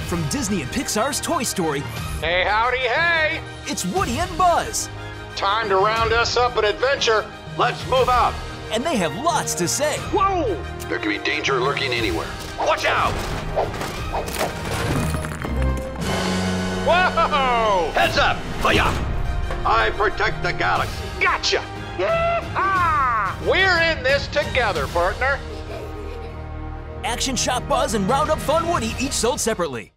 From Disney and Pixar's Toy Story, Hey, howdy, hey! it's Woody and Buzz. Time to round us up an adventure. Let's move out. And they have lots to say. Whoa! There could be danger lurking anywhere. Watch out! Whoa! Heads up! Hiya! I protect the galaxy. Gotcha! We're in this together, partner. Action Shot Buzz and Roundup Fun Woody each sold separately.